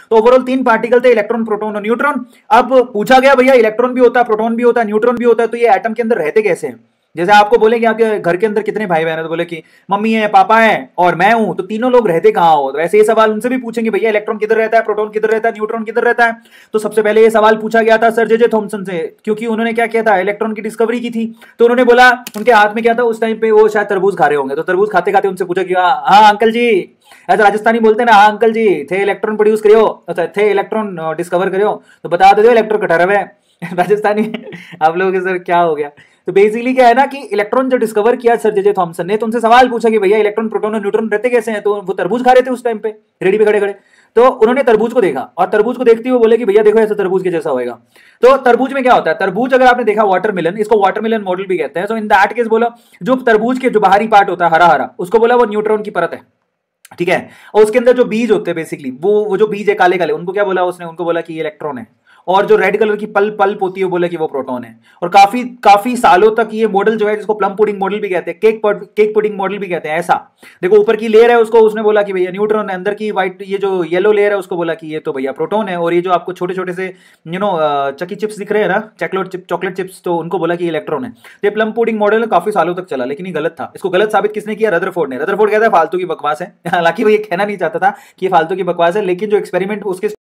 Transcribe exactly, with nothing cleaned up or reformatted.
तो ओवरऑल तीन पार्टिकल थे, इलेक्ट्रॉन, प्रोटॉन और न्यूट्रॉन। अब पूछा गया भैया इलेक्ट्रॉन भी होता है, प्रोटॉन भी होता है, न्यूट्रॉन भी होता है, तो ये एटम के अंदर रहते कैसे हैं? जैसे आपको बोले कि आपके घर के अंदर कितने भाई बहन है, तो बोले कि मम्मी है, पापा है और मैं हूं, तो तीनों लोग रहते कहां हो? तो वैसे ये सवाल उनसे भी पूछेंगे, भैया इलेक्ट्रॉन किधर रहता है, प्रोटॉन किधर रहता है, न्यूट्रॉन किधर रहता है? तो सबसे पहले ये सवाल पूछा गया था सर जे जे थॉमसन से, क्योंकि उन्होंने क्या किया था, इलेक्ट्रॉन की डिस्कवरी की थी। तो उन्होंने बोला, उनके हाथ में क्या था उस टाइम पे, वो शायद तरबूज खा रहे होंगे, तो तरबूज खाते खाते उनसे पूछा कि हाँ अंकल जी, ऐसा राजस्थानी बोलते हैं ना, हाँ अंकल जी थे इलेक्ट्रॉन प्रोड्यूस करियो, अच्छा थे इलेक्ट्रॉन डिस्कवर करियो, तो बता दो इलेक्ट्रॉन कटा रहे राजस्थानी आप लोगों के सर क्या हो गया? तो बेसिकली क्या है ना कि इलेक्ट्रॉन जो डिस्कवर किया सर जे जे थॉमसन ने, तो उनसे सवाल पूछा कि भैया इलेक्ट्रॉन, प्रोटॉन और न्यूट्रॉन रहते कैसे हैं? तो वो तरबूज खा रहे थे उस टाइम पे, रेडी पे खड़े खड़े। तो उन्होंने तरबूज को देखा और तरबूज को देखते हुए बोले कि भैया देखो ऐसा तरबूज के जैसा होएगा। तो तरबूज में क्या होता है, तरबूज अगर आपने देखा वाटरमेलन, इसको वाटरमेलन मॉडल भी कहते हैं। तो इन दैट केस बोला जो तरबूज के जो बाहरी पार्ट होता है हरा हरा, उसको बोला वो न्यूट्रॉन की परत है, ठीक है। और उसके अंदर जो बीज होते हैं बेसिकली, वो वो जो बीज है काले काले, उनको क्या बोला उसने, उनको बोला कि ये इलेक्ट्रॉन है। और जो रेड कलर की पल्प पल्प होती है वो बोला कि वो प्रोटॉन है। और काफी काफी सालों तक ये मॉडल जो है, जिसको प्लम पुडिंग मॉडल भी कहते हैं, केक केक पुडिंग मॉडल भी कहते हैं, ऐसा देखो ऊपर की लेयर है उसको उसने बोला कि भैया न्यूट्रॉन है, अंदर की व्हाइट ये जो येलो लेयर है उसको बोला कि ये तो भैया प्रोटॉन है, और ये जो आपको छोटे छोटे से यू नो चकी चिप्स दिख रहे हैं ना, चॉकलेट चिप चॉकलेट चिप्स, तो उनको बोला कि इलेक्ट्रॉन है। तो ये प्लम पुडिंग मॉडल काफी सालों तक चला, लेकिन ये गलत था। इसको गलत साबित किसने किया? रदरफोर्ड ने। रदरफोर्ड कहता है फालतू की बकवास है, हालांकि वो ये कहना नहीं चाहता था कि ये फालतू की बकवास है, लेकिन जो एक्सपेरिमेंट उसके